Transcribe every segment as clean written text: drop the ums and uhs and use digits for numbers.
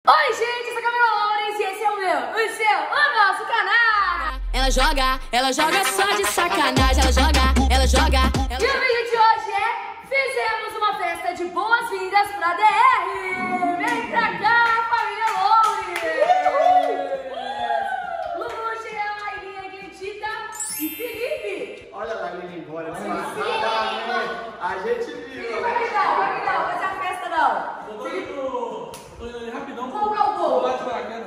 Oi, gente, eu sou a Camila Loures e esse é o meu, o seu, o nosso canal. Ela joga só de sacanagem. Ela joga. E o vídeo de hoje é: fizemos uma festa de boas-vindas pra DR. Vem pra cá, família Loures. Lulu, Jean, Ailinha, Guedita e Felipe. Olha lá, Lili, embora. A gente viu. Vai me dar, vai fazer a festa não. Felipe, Rapidão, comprar o bolo. bate para a queda.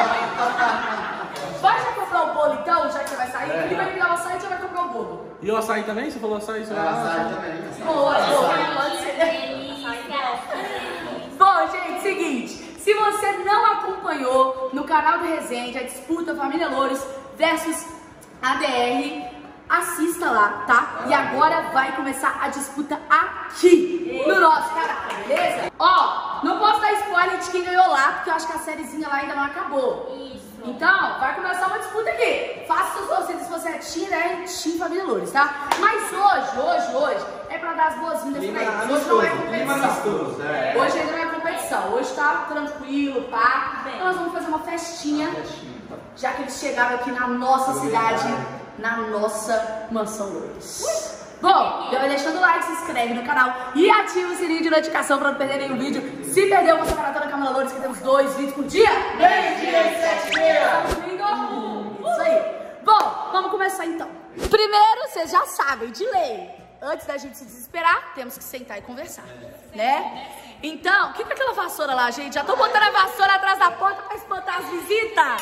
Vai já comprar o bolo então, já que você vai sair? Felipe vai me dar o açaí e já vai comprar o bolo. E o açaí também? Você falou açaí? Açaí também. Boa, pode ser. Bom, gente, seguinte. Se você não acompanhou no canal do Resende a disputa Família Loures versus ADR, assista lá, tá? E agora vai começar a disputa aqui no nosso canal, beleza? Ó, não posso dar spoiler de quem ganhou lá, porque eu acho que a sériezinha lá ainda não acabou. Isso. Então, vai começar uma disputa aqui. Faça seus torcidas se você é Team, né? Team Família Loures, tá? Mas hoje é pra dar as boas-vindas pra eles. Hoje não é competição. Hoje ainda não é competição. Hoje tá tranquilo, pá. Então nós vamos fazer uma festinha, já que eles chegaram aqui na nossa cidade, na nossa Mansão Loures. Bom, já vai deixando o like, se inscreve no canal e ativa o sininho de notificação pra não perder nenhum vídeo. Se perdeu, você maratona Camila Loures, que temos 2 vídeos por dia. 2 dias e 7 dias. Isso aí. Bom, vamos começar então. Primeiro, vocês já sabem, de lei, antes da gente se desesperar, temos que sentar e conversar, né? Então, o que é aquela vassoura lá, gente? Já tô botando a vassoura atrás da porta pra espantar as visitas.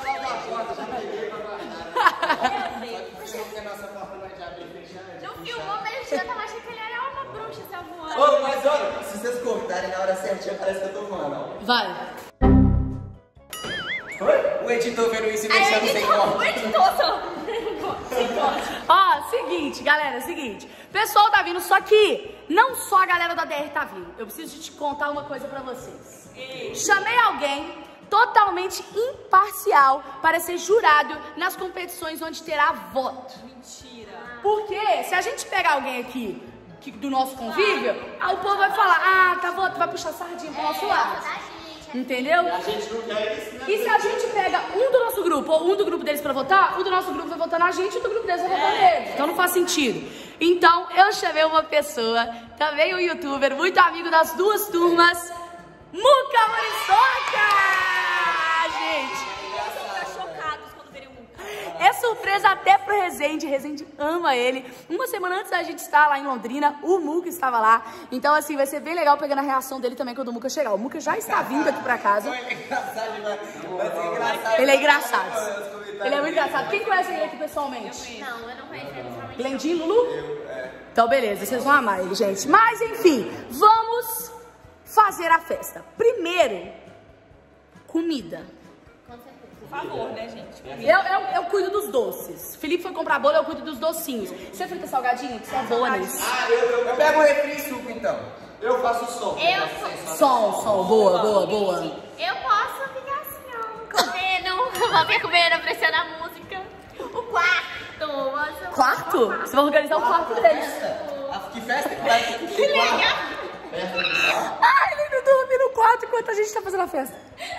Não filmou, mas eu já tava achando que ele era uma bruxa, essa voando. Ô, mas olha, se vocês cortarem na hora certinha, parece que eu tô voando. Vai. O editor vendo isso e deixando sem corte. Ó, seguinte, galera, seguinte. O pessoal tá vindo, só que não só a galera da DR tá vindo. Eu preciso de te contar uma coisa pra vocês. Chamei alguém totalmente imparcial para ser jurado nas competições onde terá voto. Mentira. Porque se a gente pegar alguém aqui do nosso convívio, o povo vai falar, tá voto, vai puxar sardinha pro nosso lado. Entendeu? A gente não quer isso, né? E se a gente pega um do nosso grupo ou um do grupo deles pra votar, o do nosso grupo vai votar na gente e o do grupo deles vai votar neles. Então não faz sentido. Então eu chamei uma pessoa, também um youtuber, muito amigo das duas turmas, Muca Muriçoca! Gente! Eles vão ficar chocados quando verem o Muca. É surpresa até pro Resende. Resende ama ele. Uma semana antes da gente estar lá em Londrina, o Muca estava lá. Então, assim, vai ser bem legal pegando a reação dele também quando o Muca chegar. O Muca já está vindo aqui pra casa. Vai ser engraçado. Ele é engraçado. Ele é muito engraçado. Quem conhece ele aqui pessoalmente? Não, eu não conheço ele pessoalmente. Glendinho, Lulu? Então, beleza. Vocês vão amar ele, gente. Mas, enfim, vamos fazer a festa. Primeiro, comida. Por favor, né, gente? Eu cuido dos doces. Felipe foi comprar bolo, eu cuido dos docinhos. Você frita salgadinho? Que você é boa nisso. Eu pego o refri e suco, então. Eu faço som. Som. Boa. Eu posso ficar assim, ó, comendo, prestando a música. O quarto. Mas eu... Quarto? Você vai organizar o quarto deles. Que festa que vai ter? Que legal. Ai, ele não dorme no quarto enquanto a gente tá fazendo a festa.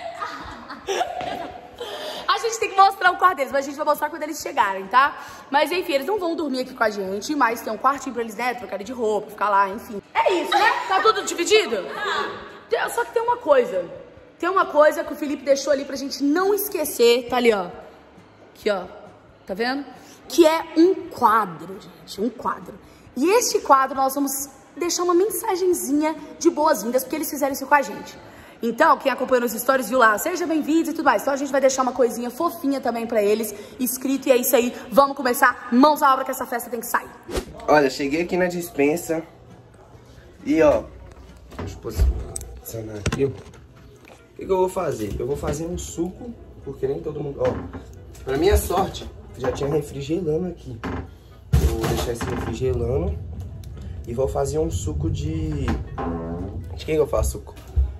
A gente tem que mostrar o quarto deles, mas a gente vai mostrar quando eles chegarem, tá? Mas enfim, eles não vão dormir aqui com a gente, mas tem um quartinho pra eles, né, trocarem de roupa, ficar lá, enfim. É isso, né? Tá tudo dividido? Só que tem uma coisa. Tem uma coisa que o Felipe deixou ali pra gente não esquecer. Tá ali, ó. Aqui, ó. Tá vendo? Que é um quadro, gente. Um quadro. E este quadro nós vamos deixar uma mensagenzinha de boas-vindas, porque eles fizeram isso com a gente. Então, quem acompanhou nos stories viu lá, seja bem-vindos e tudo mais. Então a gente vai deixar uma coisinha fofinha também pra eles, escrito, e é isso aí. Vamos começar, mãos à obra que essa festa tem que sair. Olha, cheguei aqui na dispensa e ó, deixa eu posicionar aqui. O que eu vou fazer? Eu vou fazer um suco, porque nem todo mundo... Ó, pra minha sorte, já tinha refrigelando aqui. Eu vou deixar esse refrigelando e vou fazer um suco de... De que eu faço suco?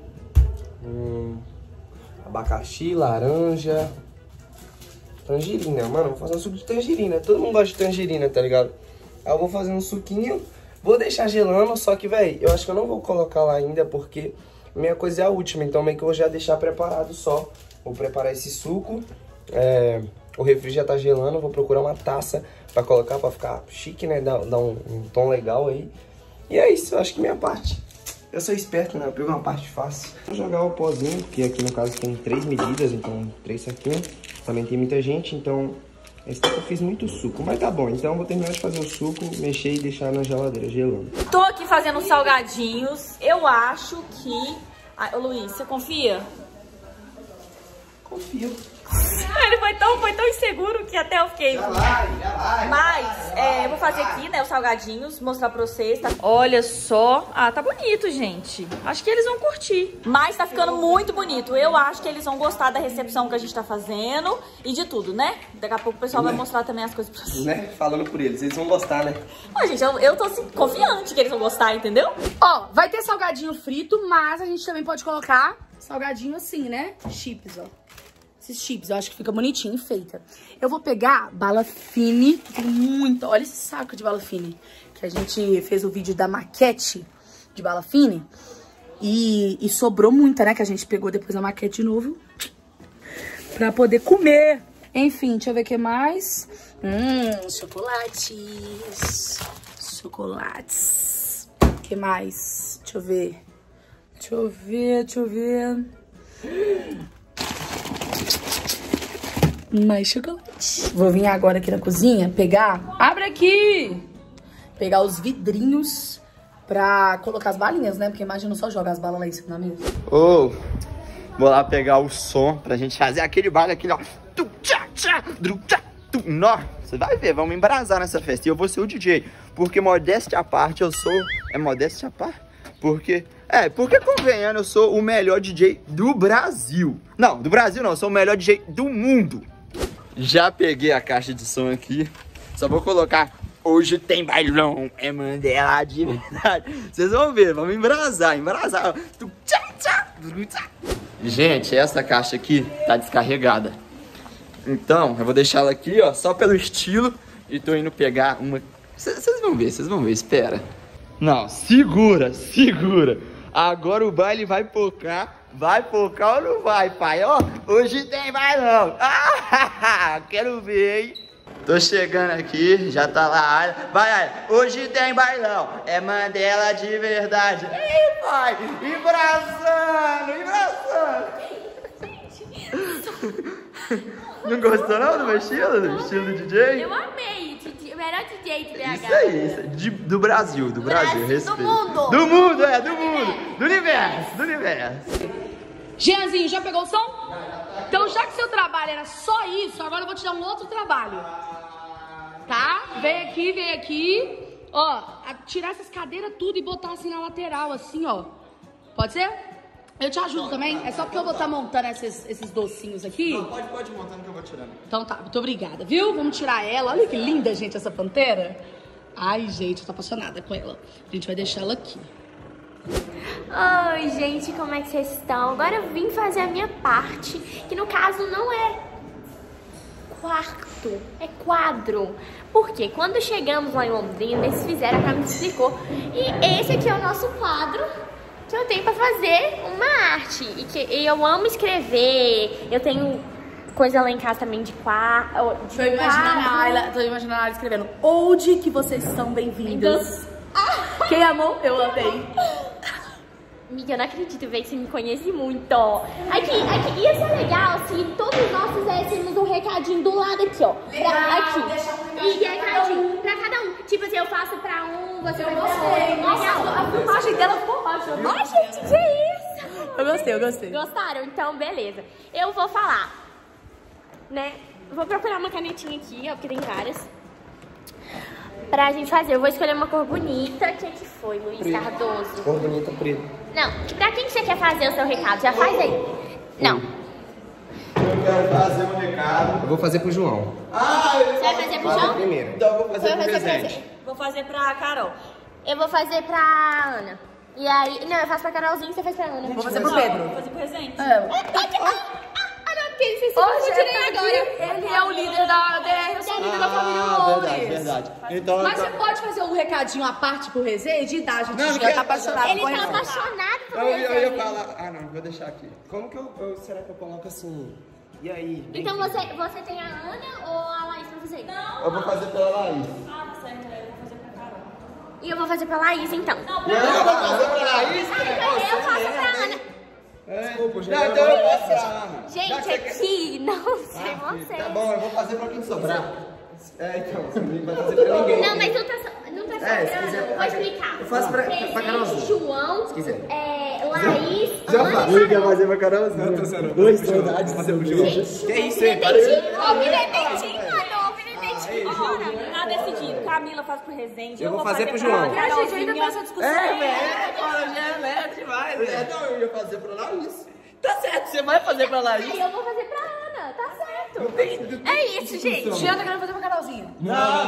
Abacaxi, laranja, tangerina, mano, vou fazer um suco de tangerina. Todo mundo gosta de tangerina, tá ligado? Aí eu vou fazer um suquinho, vou deixar gelando, só que, velho, eu acho que eu não vou colocar lá ainda, porque minha coisa é a última, então meio que eu vou já deixar preparado só. Vou preparar esse suco, o refri já tá gelando, vou procurar uma taça pra colocar, pra ficar chique, né, dar um tom legal aí. E é isso, eu acho que minha parte. Eu sou esperto, né, eu pego uma parte fácil. Vou jogar o pozinho, que aqui no caso tem 3 medidas, então 3 saquinhos. Também tem muita gente, então esse tempo eu fiz muito suco, mas tá bom. Então eu vou terminar de fazer o suco, mexer e deixar na geladeira gelando. Tô aqui fazendo salgadinhos, eu acho que... Ô Luiz, você confia? Confio. Ele foi tão inseguro que até eu fiquei... Já vai. Mas, eu vou fazer aqui, né, os salgadinhos, mostrar pra vocês, tá? Olha só. Ah, tá bonito, gente. Acho que eles vão curtir. Mas tá ficando muito bonito. Eu acho que eles vão gostar da recepção que a gente tá fazendo e de tudo, né? Daqui a pouco o pessoal vai mostrar também as coisas pra vocês. Né? Falando por eles vão gostar, né? Ó, gente, eu tô assim, confiante que eles vão gostar, entendeu? Ó, vai ter salgadinho frito, mas a gente também pode colocar salgadinho assim, né? Chips, ó. Esses chips, eu acho que fica bonitinho, feita. Eu vou pegar bala fine, tem muita. Olha esse saco de bala fine. Que a gente fez o vídeo da maquete de bala fine. E sobrou muita, né? Que a gente pegou depois a maquete de novo. Pra poder comer. Enfim, deixa eu ver o que mais. Chocolates. Chocolates. O que mais? Deixa eu ver. Mais chocolate. Vou vir agora aqui na cozinha pegar... Abre aqui! Pegar os vidrinhos pra colocar as balinhas, né? Porque imagina só jogar as balas lá em cima da mesa. Vou lá pegar o som pra gente fazer aquele baile aqui, ó. Nó, você vai ver, vamos embrasar nessa festa. E eu vou ser o DJ. Porque modéstia à parte, eu sou... É modéstia à parte? Porque convenhando, eu sou o melhor DJ do Brasil. Não, do Brasil não, eu sou o melhor DJ do mundo. Já peguei a caixa de som aqui. Só vou colocar hoje tem bailão, é Mandela de verdade. Vocês vão ver, vamos embrasar. Gente, essa caixa aqui tá descarregada. Então, eu vou deixar ela aqui, ó, só pelo estilo. E tô indo pegar uma... Vocês vão ver, espera. Não, segura. Agora o baile vai focar. Vai focar ou não vai, pai? Ó, hoje tem bailão. Quero ver, hein? Tô chegando aqui, já tá lá. Vai, hoje tem bailão. É Mandela de verdade. Ih, pai, embraçando. Não gostou não do meu estilo? Do estilo do DJ? Eu amei, o melhor DJ de BH. Isso aí, do Brasil, respeito. Do mundo. Do mundo, do universo. Jeanzinho, já pegou o som? Então, já que seu trabalho era só isso, agora eu vou te dar um outro trabalho. Tá? Vem aqui. Ó, tirar essas cadeiras tudo e botar assim na lateral, assim, ó. Pode ser? Eu te ajudo também? É só porque eu vou estar montando esses docinhos aqui. Não, pode ir montando que eu vou tirando. Então tá, muito obrigada, viu? Vamos tirar ela. Olha que linda, gente, essa pantera. Ai, gente, eu tô apaixonada com ela. A gente vai deixar ela aqui. Oi, gente, como é que vocês estão? Agora eu vim fazer a minha parte, que no caso não é quarto, é quadro. Porque quando chegamos lá em Londrina, eles fizeram, a Camila explicou. E esse aqui é o nosso quadro que eu tenho pra fazer uma arte. E eu amo escrever, eu tenho coisa lá em casa também de quadro. Tô imaginando ela escrevendo: onde que vocês são bem-vindos? Quem amou, eu amei. Amiga, eu não acredito, velho, que você me conhece muito, ó. Aqui, ia ser legal se todos nós fizéssemos um recadinho do lado aqui, ó. Aqui. E recadinho pra cada um. Tipo assim, eu faço pra um, você vai pra outro. Nossa, a filmagem dela ficou ótima. Nossa, gente, que isso? Eu gostei. Gostaram? Então, beleza. Eu vou falar, né? Vou procurar uma canetinha aqui, ó, porque tem várias. Pra gente fazer, eu vou escolher uma cor bonita. O que foi, Luiz Cardoso? Cor bonita, preto. Não, pra quem você quer fazer o seu recado? Já faz aí. Não. Eu quero fazer um recado. Eu vou fazer pro João. Você vai fazer pro João? Primeiro. Então eu vou fazer um presente. Vou fazer pra Carol. Eu vou fazer pra Ana. E aí... Não, eu faço pra Carolzinha e você faz pra Ana. Vou fazer pro Pedro. Vou fazer presente. Porque vocês se confundirem agora. Ele é o líder da DR, eu sou o líder da família Loures. Verdade. Então, Mas você pode fazer um recadinho à parte pro Rezende e dar, gente. Não, Já tá apaixonado Ele por tá Rezende. apaixonado pro Eu ia resenha. falar... Ah, não, vou deixar aqui. Como que será que eu coloco assim? E aí? Então você tem a Ana ou a Laís pra fazer? Não. Eu vou fazer pela Laís. Ah, tá certo. Eu vou fazer pra Carol. E eu vou fazer pra Laís, então. Não, Eu vou fazer pra Laís? Eu faço pra Ana. Desculpa, gente. Não, então eu posso pra Ana. Gente, aqui, não sei você. Tá bom, eu vou fazer pra quem sobrar. Então, você não vai fazer pra ninguém. Não, mas não tá sobrando. Vou explicar. Eu faço pra Carolzinha. João, Se quiser. Laís, Já Ana faço. e Quer fazer pra Carolzinha? Não, tô sendo. Dois saudades do seu beijo. Que isso, hein? alfinetetinho, mano, alfinetetinho. Tá decidido. Camila faz pro Resende. Eu vou fazer pro João. Pra Carolzinha. Ainda tem essa discussão. É demais. Não, eu ia fazer pra Laís. Tá certo, você vai fazer pra Laís. Aí eu vou fazer pra Ana, tá certo. É isso, gente. Jean tá querendo fazer pra Carolzinha. Não,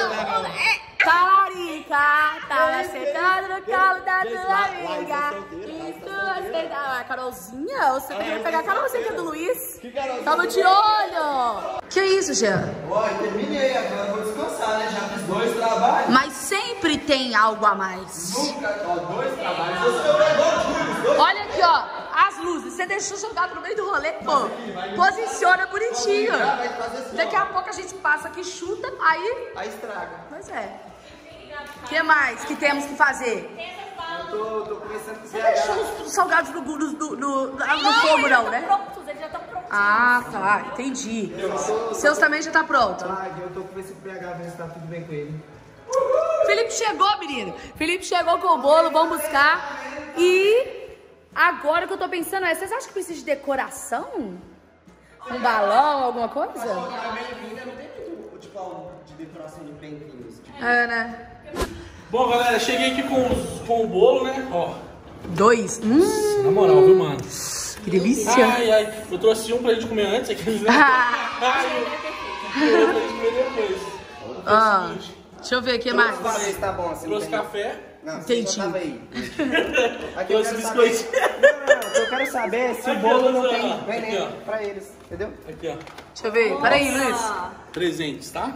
Talarica, tá sentado no colo da tua amiga. Isso, acertar. A Carolzinha? Você tá querendo pegar a Carolzinha que é do Luiz? Tamo de olho. Que isso, Jean? Oi, terminei, agora vou descansar, né? Já fiz 2 trabalhos. Mas sempre tem algo a mais. Nunca, ó, 2 trabalhos. Eu agora Olha aqui, ó. As luzes. Você deixou jogado no meio do rolê, pô. Posiciona bonitinho. Daqui a pouco a gente passa aqui, chuta, aí... Aí estraga. Pois é. O que mais que temos que fazer? Eu tô começando a Você deixou os salgados no fogo, não, né? Prontos, eles já estão prontos. Ah, tá. Entendi. Os seus também já tá pronto. Eu tô com esse PH, ver se tá tudo bem com ele. Felipe chegou, menino. Felipe chegou com o bolo, vamos buscar. E agora o que eu tô pensando é, vocês acham que precisa de decoração? Um balão, alguma coisa? Não tem muito, tipo, algo de decoração de bem-vindos. É, né? Bom, galera, cheguei aqui com o bolo, né? Ó, 2. na moral, viu, mano? Que delícia. Ai, eu trouxe um pra gente comer antes, aqueles, né? Ai, eu pra gente comer depois. Ah, deixa eu ver o que mais. Talvez tá bom, assim. Trouxe café, Não, você Entendi. só tava aí. Aqui eu trouxe quero saber... biscoitinho. Não, eu quero saber se o bolo não tem Aqui, veneno ó. pra eles, entendeu? Aqui, ó. Deixa eu ver. Peraí, Luiz. Presentes, tá?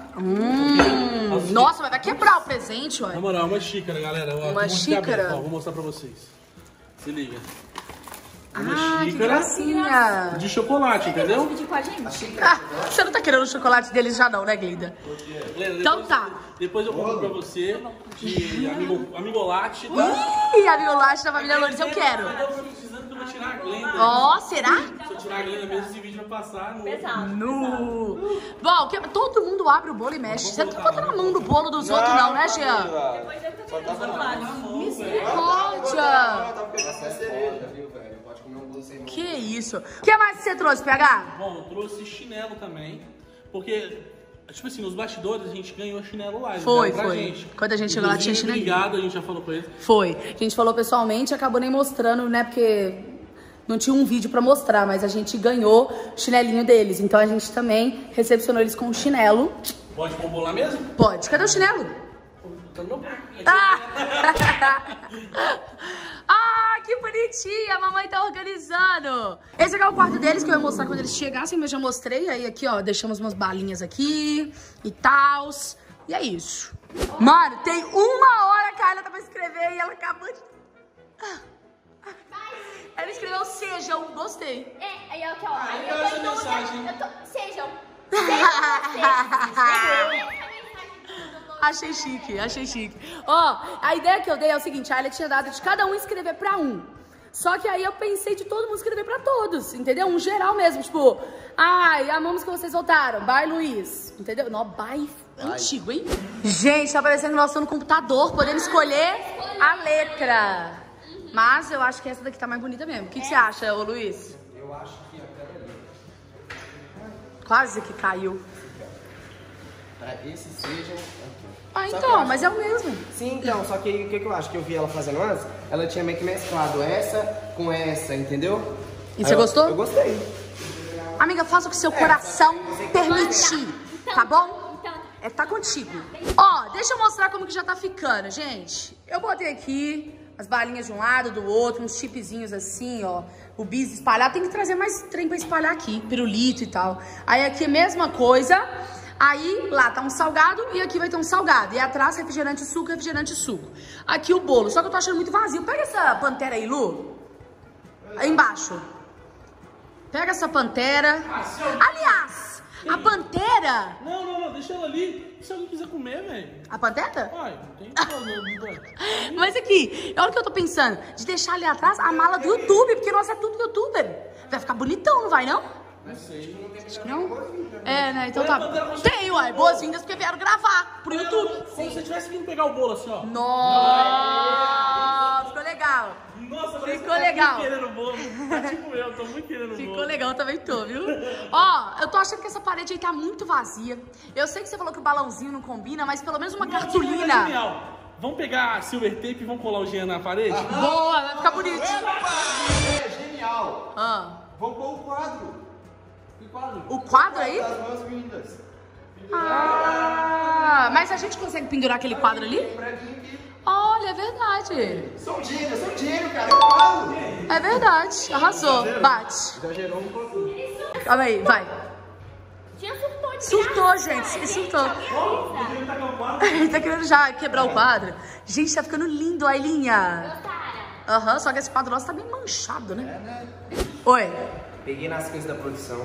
Nossa, mas vai quebrar o presente, ué. Na moral, uma xícara, galera. Ó, Uma tem monte de xícara? aberto, ó, vou mostrar pra vocês. Se liga. Ah, Uma que xícara gracinha. de chocolate, entendeu? Dividir com a gente? Ah, você não tá querendo o chocolate deles já não, né, Glida? Helena, Então depois- tá. Depois eu compro pra você de amigolate, tá? Ih, amigo Laje da família Loures, eu quero. Eu tô precisando que eu vou tirar a Glenda. Ó, será? Se eu tirar a Glenda mesmo, esse vídeo vai passar no... Pesado. No. Bom, todo mundo abre o bolo e mexe. Você não tá botando a mão no bolo dos outros não, né, Jean? Depois eu tô tirando o chocolate. Misericórdia. Pode comer um bolo sem mão. Que isso. O que mais que você trouxe, PH? Bom, eu trouxe chinelo também, porque, tipo assim, nos bastidores a gente ganhou chinelo lá. eles Foi, deram pra foi. gente. Quando a gente chegou lá, tinha Inclusive, chinelinho. Obrigado, a gente já falou com ele. Foi. A gente falou pessoalmente, acabou nem mostrando, né? Porque não tinha um vídeo pra mostrar, mas a gente ganhou o chinelinho deles. Então a gente também recepcionou eles com o chinelo. Pode pôr o bolo lá mesmo? Pode. Cadê o chinelo? Tá no meu pé. Ah! Ah, que bonitinha! A mamãe tá organizando. Esse aqui é o quarto deles, que eu ia mostrar quando eles chegassem, mas já mostrei. Aí aqui, ó, deixamos umas balinhas aqui e tal. E é isso. Mano, tem 1 hora que a Ayla tá pra escrever e ela acabou de... Ela escreveu sejam, gostei. É, aí aqui, ó. Aí eu essa mensagem. Sejam. Achei chique, achei chique. Ó, a ideia que eu dei é o seguinte, a Ayla tinha dado de cada um escrever pra um. Só que aí eu pensei de todo mundo escrever pra todos, entendeu? Um geral mesmo, tipo... Ai, amamos que vocês voltaram. Bye, Luiz. Entendeu? Não, bye antigo, hein? Gente, tá parecendo que nós estamos no computador, podendo escolher a letra. Mas eu acho que essa daqui tá mais bonita mesmo. O que você acha, ô Luiz? Eu acho que aquela ali. Quase que caiu. Pra esse seja... Ah, Só que eu então, acho- mas é o mesmo. Sim, então, só que o que eu acho que eu vi ela fazendo antes, ela tinha meio que mesclado essa com essa, entendeu? E você gostou? Eu gostei. Amiga, faça o que seu coração permitir, tá bom? É, tá contigo. Ó, deixa eu mostrar como que já tá ficando, gente. Eu botei aqui as balinhas de um lado, do outro, uns chipzinhos assim, ó. O bis espalhado. Tem que trazer mais trem pra espalhar aqui, pirulito e tal. Aí aqui a mesma coisa. Aí lá tá um salgado e aqui vai ter um salgado. E atrás refrigerante suco, refrigerante suco. Aqui o bolo. Só que eu tô achando muito vazio. Pega essa pantera aí, Lu. Aí embaixo. Pega essa pantera. Aliás, a pantera... Não, deixa ela ali. Se alguém quiser comer, velho. A pantera? Ai, não tem problema. Mas aqui, olha o que eu tô pensando. De deixar ali atrás a mala do YouTube, porque nós é tudo youtuber. Vai ficar bonitão, não vai não? Não sei. Acho que não. É, né? Então tá. Tem, uai. Boas-vindas porque vieram gravar pro YouTube. Como se você tivesse vindo pegar o bolo assim, ó. Nossa, ficou legal. Nossa, ficou legal. Muito querendo bolo. Tá tipo eu tô muito querendo bolo. Ficou legal, também tô, viu? Ó, eu tô achando que essa parede aí tá muito vazia. Eu sei que você falou que o balãozinho não combina, mas pelo menos uma cartolina. Genial. Vamos pegar silver tape e vamos colar o Jean na parede? Boa, vai ficar bonito. É genial. Vamos pôr o quadro. Que quadro? O quadro aí? Das boas-vindas. Mas a gente consegue pendurar aquele quadro ali? Olha, é verdade. Sou gênio, cara. Eu falo. É verdade, arrasou. Bate. Exagerou um pouquinho. Calma aí, vai. Já surtou de Surtou, graça. gente, ele surtou. Ele tá com o quadro? Ele tá querendo já quebrar o quadro. Gente, tá ficando lindo, Ailinha. Aham, só que esse quadro nosso tá bem manchado, né? Oi. Peguei nas coisas da produção.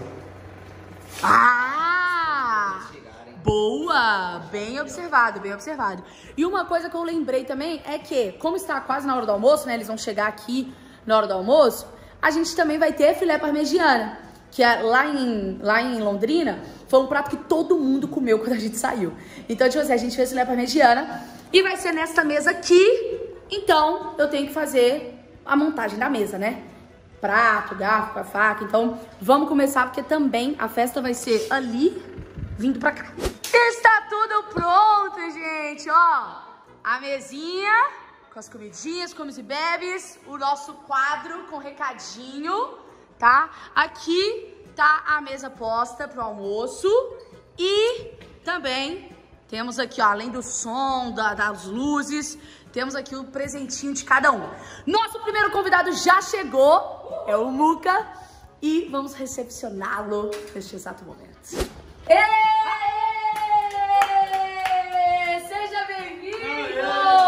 Boa! Bem observado, bem observado. E uma coisa que eu lembrei também é que, como está quase na hora do almoço, né? Eles vão chegar aqui na hora do almoço. A gente também vai ter filé parmegiana, que é lá em Londrina, foi um prato que todo mundo comeu quando a gente saiu. Então, tipo assim, a gente fez filé parmegiana e vai ser nesta mesa aqui. Então, eu tenho que fazer a montagem da mesa, né? Prato, garfo, com a faca. Então, vamos começar, porque também a festa vai ser ali, vindo pra cá. Está tudo pronto, gente, ó. A mesinha com as comidinhas, comes e bebes. O nosso quadro com recadinho, tá? Aqui tá a mesa posta pro almoço. E também temos aqui, ó, além do som, das luzes, temos aqui o presentinho de cada um. Nosso primeiro convidado já chegou, é o Muca. E vamos recepcioná-lo neste exato momento. Seja bem-vindo!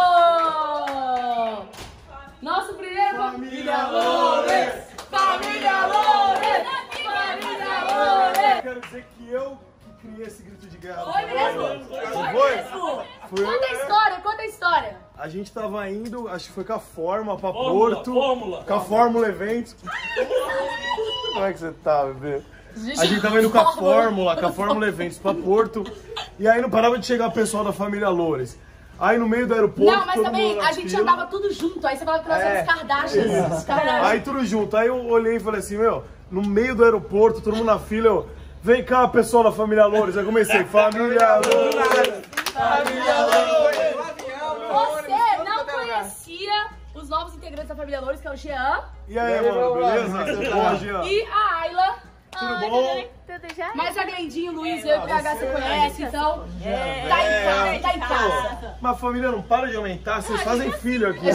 Nosso primeiro Família Loures! Família Loures! Família Loures! Eu quero dizer que eu que criei esse grito de guerra. Foi mesmo! Foi mesmo! Conta a história! A gente tava indo, acho que foi com a Fórmula pra Fórmula, Porto. Fórmula. Com a Fórmula Eventos. Como é que você tá, bebê? A gente tava indo com a Fórmula Eventos pra Porto. E aí não parava de chegar o pessoal da família Loures. Aí no meio do aeroporto. Não, mas também a gente andava tudo junto. Aí você falava que nós éramos Kardashians. Aí tudo junto. Aí eu olhei e falei assim, meu, no meio do aeroporto, todo mundo na fila, eu. Vem cá, pessoal da família Loures. Aí comecei, família Loures! Família Loures! Você não conhecia os novos integrantes da família Loures, que é o Jean. E aí, mano, beleza? Boa, Jean. E a Ayla. Tudo bom? Tudo já? Mas a Glendinho, o Luiz, eu e o PH você conhece, então tá em casa. Mas a família não para de aumentar, vocês fazem filho aqui.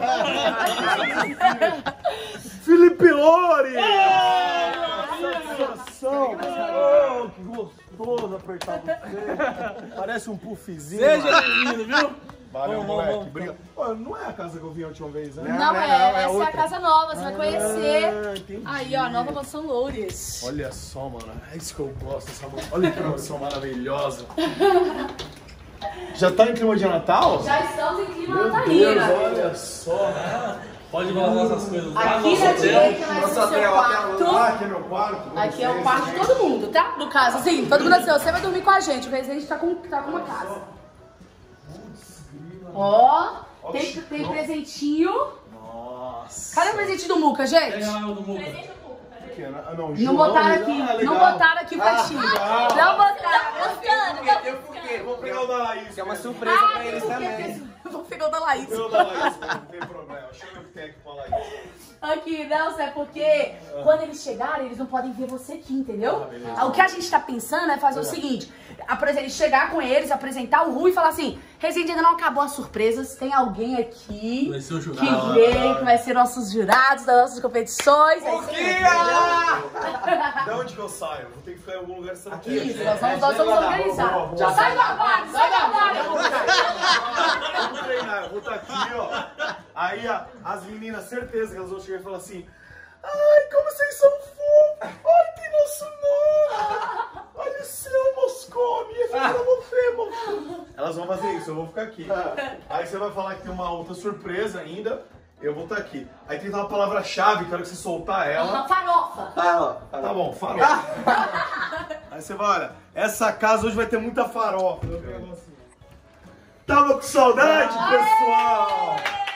Felipe Loures! Satisfação! Oh, que gostoso apertar você. Parece um puffzinho. Seja bem-vindo, viu? Valeu, moleque. Obrigado. Pô, não é a casa que eu vim a última vez, né? Não, essa é a outra. casa nova, você vai conhecer. Entendi. Aí, ó, nova mansão Loures. Olha só, mano. É isso que eu gosto. Olha que mansão maravilhosa. Já tá em clima de Natal? Já estamos em clima Meu Deus, natalino. olha só. Pode vazar essas coisas lá. Aqui na direita vai ser o seu quarto. Aqui é meu quarto. Aqui é o quarto de todo mundo, tá? No caso, assim, todo mundo assim, você vai dormir com a gente, o Residente tá com uma casa. Ó, tem presentinho. Nossa. Cadê o presente do Muca, gente? Pega lá o do Muca. Não botaram aqui, não botaram aqui pra ti. Não botaram. Vou pegar o da Laís. É uma surpresa pra eles também. Vou pegar o da Laís. Eu da Laís, não tem problema. Chama o técnico pra Laís. Aqui, não, é porque quando eles chegarem, eles não podem ver você aqui, entendeu? O que a gente tá pensando é fazer o seguinte, chegar com eles, apresentar o Rui e falar assim, Resende, ainda não acabou as surpresas, tem alguém aqui Vai ser o que jurado. vem, que vai ser nossos jurados das nossas competições. De onde que eu saio? Vou ter que ficar em algum lugar certinho. Isso, nós vamos organizar. Já Sai do armário, sai do armário. Vamos treinar, eu vou estar aqui, ó. Aí as meninas, certeza que elas vão chegar e falar assim: Ai, como vocês são fofos. Ai, tem nosso nome. Olha o seu, Moscone. Esse é pra você, Moscone. Elas vão fazer isso, eu vou ficar aqui. Aí você vai falar que tem uma outra surpresa ainda. Eu vou estar aqui. Aí tem que dar uma palavra-chave, quero que você soltar ela. Farofa. Tá bom, farofa. Aí você vai, olha, essa casa hoje vai ter muita farofa. Tava com saudade, pessoal?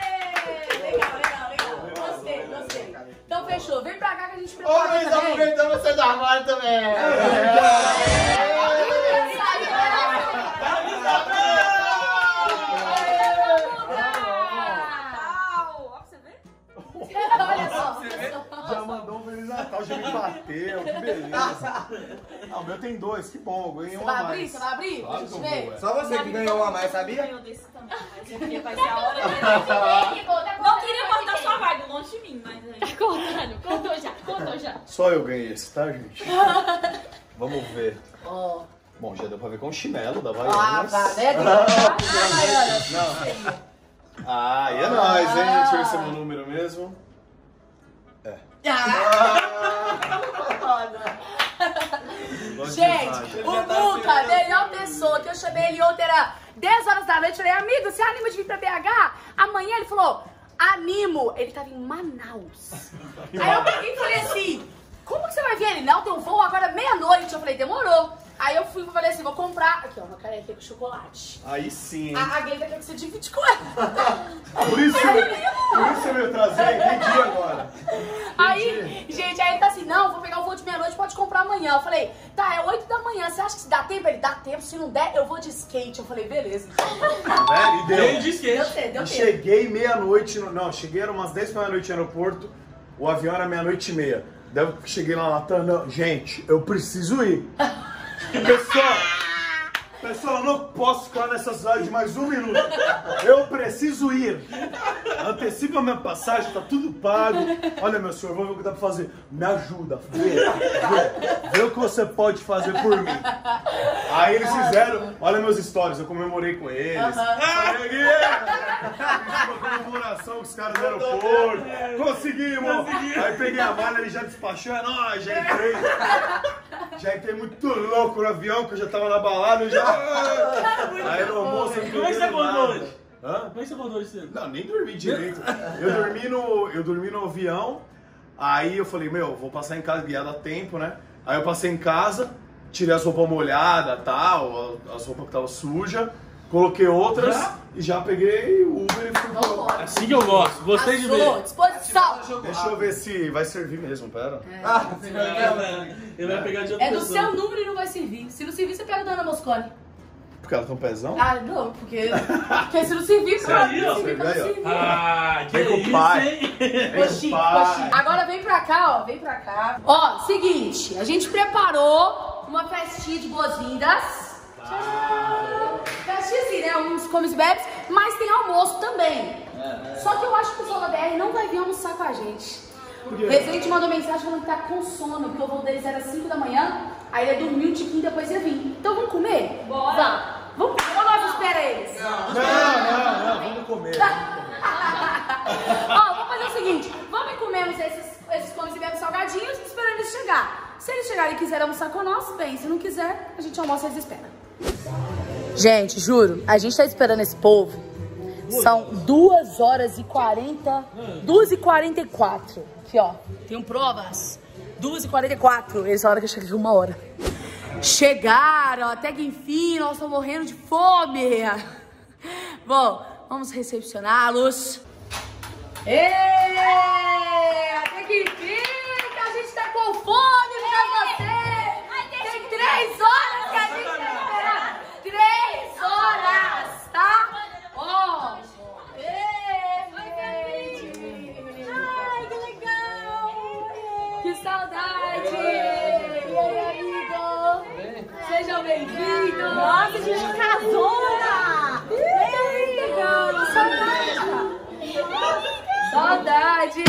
Legal. Gostei. Então fechou. Vem pra cá que a gente prepara também. Estamos aproveitando você do armário também. Olha só. Já mandou um Feliz Natal, já me bateu, que beleza. Ah, o meu tem 2, que bom, eu ganhei um a mais. Você vai abrir? Claro que eu vou, Só você que ganhou uma a mais, sabia? Ganhou desse também, mas é porque vai ser a hora dele. Não queria cortar sua vibe, longe de mim, mas aí... Cortou já. Só eu ganhei esse, tá, gente? Vamos ver. Bom, já deu pra ver com o chinelo da Havaianas. Ah, e é nóis, hein? Deixa eu ver se é meu número mesmo. Gente, o Luca, a melhor pessoa que eu chamei ele ontem era 10 horas da noite. Eu falei, amigo, você anima de vir pra BH? Amanhã ele falou, animo. Ele tava em Manaus. Aí eu peguei e falei assim, como que você vai vir? Ele, não, tem um voo agora meia-noite. Eu falei, demorou. Aí eu fui e falei assim, vou comprar, aqui ó, uma caneca com chocolate. Aí sim. A Gaita quer que você divide com ela. Por isso eu ia trazer, entendi agora. Aí, gente, aí ele tá assim, não, vou pegar o voo de meia-noite, pode comprar amanhã. Eu falei, tá, é 8 da manhã, você acha que dá tempo? Ele, dá tempo, se não der, eu vou de skate. Eu falei, beleza. E deu. De skate. Deu tempo. Cheguei meia-noite, cheguei era umas 10 meia-noite no aeroporto, o avião era 00:30. Daí eu cheguei lá na Latam, gente, eu preciso ir. Pessoal, eu não posso ficar nessa cidade mais um minuto. Eu preciso ir. Antecipa a minha passagem, tá tudo pago. Olha, meu senhor, vamos ver o que dá pra fazer. Me ajuda, vê o que você pode fazer por mim. Aí eles fizeram, olha meus stories, eu comemorei com eles. Fiz uma comemoração com os caras do aeroporto. Conseguimos! Aí peguei a mala, ele já despachou, é nóis, já entrei. Já entrei muito louco no avião, que eu já tava na balada, Aí no almoço eu não Como é que você acordou hoje? Hã? Como é que você acordou hoje cedo? Não, nem dormi direito. Eu dormi no avião, aí eu falei, vou passar em casa, ia dar tempo, né? Aí eu passei em casa, tirei as roupas molhadas e tal, as roupas que estavam sujas, coloquei outras e já peguei o Uber e fui embora. Assim que eu gosto, gostei de ver. Disposição. Deixa eu ver se vai servir mesmo, pera. Ele vai pegar de outra É do pessoa. seu número e não vai servir. Se não servir, você pega da Ana Moscone. Porque ela tem um pezão? Ah, não, porque se não servir, Sério? Ah, que Vem com o isso, pai. hein? Coxinha. Agora vem pra cá, ó. Vem pra cá. Ó, seguinte. A gente preparou uma festinha de boas-vindas. Festinha assim, né? Uns comes e bebes. Mas tem almoço também. Só que eu acho que o pessoal da BR não vai vir almoçar com a gente. O Residente mandou mensagem falando que tá com sono, porque o voo deles era 5 da manhã. Aí ele dormiu um tiquinho e depois ia vir. Então vamos comer? Bora. Vamos comer ou nós espera eles? Não, vamos comer. Ó, vamos fazer o seguinte. Vamos comer esses comes e bebes salgadinhos esperando eles chegar. Se eles chegarem e quiserem almoçar com nós, bem. Se não quiser, a gente almoça e eles esperam. Gente, juro, a gente tá esperando esse povo. São 2h40, 2h44. Aqui, ó. Tenho provas. 2h44. Eles falaram que eu cheguei 1h. Chegaram, até que enfim, nós estamos morrendo de fome. Bom, vamos recepcioná-los. Até que enfim, que a gente tá com fome, pra você. Tem 3 horas que a gente tá esperando. 3 horas, tá? Ó. Ai, que legal. Que saudade. E aí, amigo? Sejam bem-vindos. Nossa, a gente casou. Legal. Saudade. Saudade.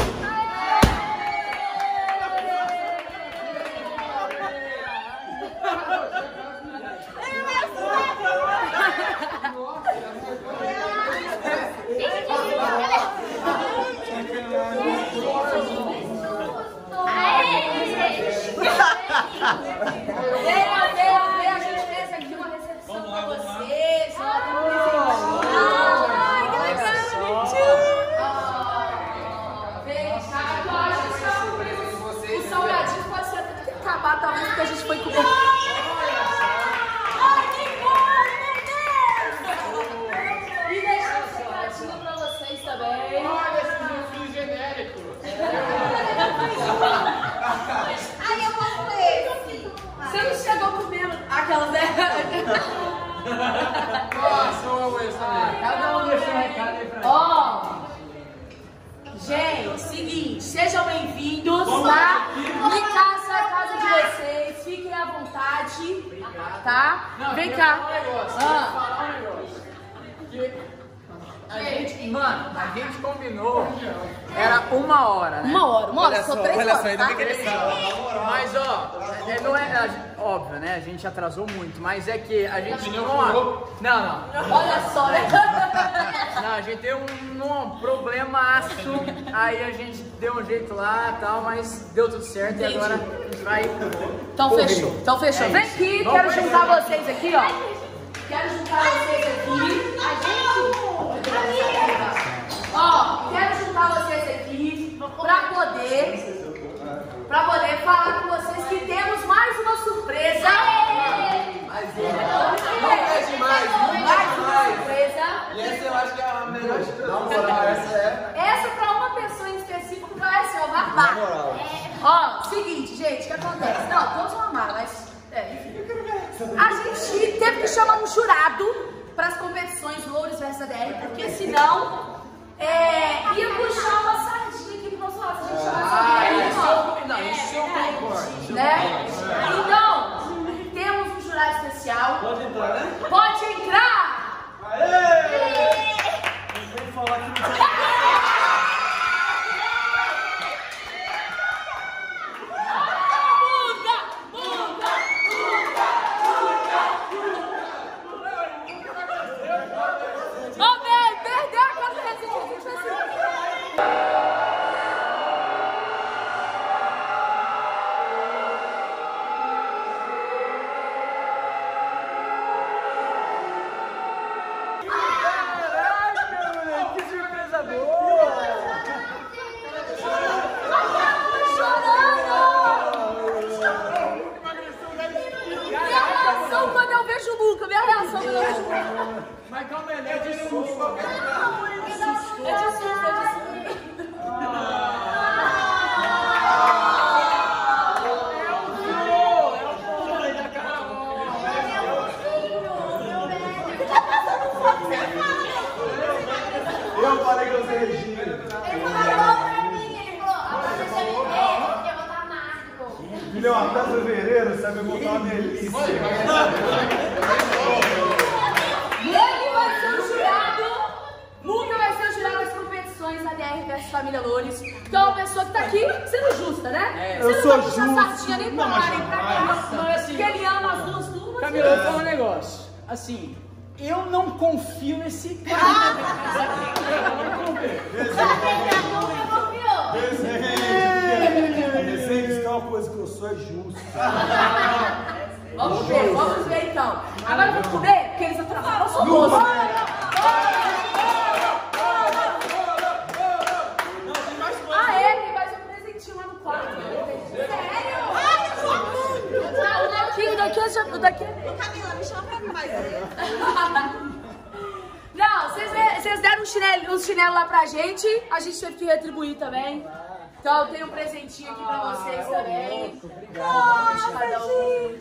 Nossa, eu amo isso também. Cada um deixa um recado aí pra mim. Ó, gente, seguinte, sejam bem-vindos, tá? Essa é a casa de vocês, fiquem à vontade, tá? Vem cá. Falar um negócio. Mano, a gente combinou, era 1 hora, né? 1 hora, são 3 horas, tá? Mas ó, não é óbvio, né? A gente atrasou muito, mas é que a gente não. Olha só, né? Não, a gente teve um problemaço, aí a gente deu um jeito lá e tal, mas deu tudo certo e agora a gente vai. Então fechou. Vem aqui, quero juntar vocês aqui, ó. Quero juntar vocês aqui. Ó, quero juntar vocês aqui pra poder falar com vocês que temos mais uma surpresa. Mais uma surpresa. E essa eu acho que é a melhor de todas. Essa pra uma pessoa em específico vai ser o babá. Ó, seguinte, gente, o que acontece? Não, todos vão amar, mas enfim. A gente teve que chamar um jurado para as competições Loures vs ADR, porque senão ia puxar uma sardinha aqui pro nosso lado. A gente chama isso eu concordo. né? Então, temos um jurado especial. Pode entrar, né? Pode entrar! Aê! Eu vou falar que não sabe. Mas calma aí, é de susto. Eu falei que eu sou Regina. Ele falou pra mim, ele falou, você já me vê, porque eu vou estar mágico. Filhão, até fevereiro, sabe, eu vou botar uma delícia. Muca vai ser o jurado das competições ADR vs Família Loures. Então é uma pessoa que tá aqui sendo justa, né? Eu sou justo. Sardinha nem pra lá, nem pra cá. Porque ele ama as duas turmas. Camila, eu vou falar um negócio. Assim, eu não confio nesse cara. Desenho de tal coisa que eu sou é justo. Vamos ver então. Agora vamos comer, porque eles atrasaram o almoço. Ele vai ser um presentinho lá no quarto. Sério? O daqui é... Camila, me chama pra mim mais. Não, vocês deram um chinelo lá pra gente, a gente teve que retribuir também. Então tem um presentinho aqui pra vocês também. Cada um.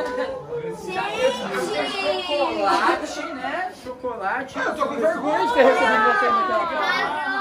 Chocolate, né? Chocolate. Eu tô com vergonha de ter recebido você naquela casa.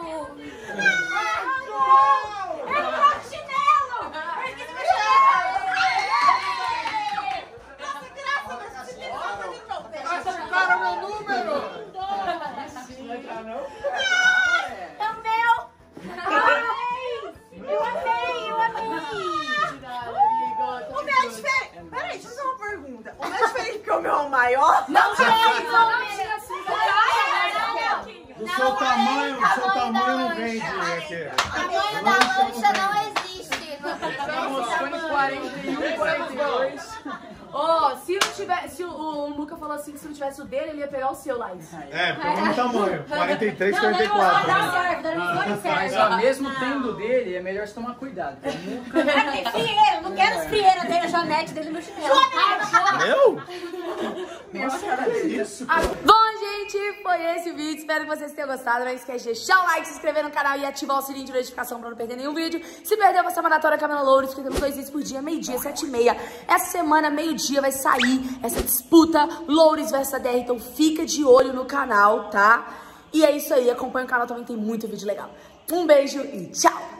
Maior? Não tinha assim. Do seu tamanho não vende aqui. Tamanho da lancha não existe. Estamos com 41, 42. Ó, se o Luca falou assim que se não tivesse o dele, ele ia pegar o seu, Laís. É, pelo mesmo tamanho. 43, Não, 44. dá certo, Mas ó, mesmo tendo dele, é melhor você tomar cuidado. Frieira, não quero as frieiras dele, a Janete dele no chinelo. Meu? Bom, gente, gente, foi esse vídeo. Espero que vocês tenham gostado. Não esquece de deixar o like, se inscrever no canal e ativar o sininho de notificação pra não perder nenhum vídeo. Se perdeu essa maratona Camila Loures, que temos 2 vídeos por dia, meio-dia, 7h30. Essa semana, meio-dia, vai sair essa disputa Loures vs ADR. Então fica de olho no canal, tá? E é isso aí. Acompanha o canal também, tem muito vídeo legal. Um beijo e tchau!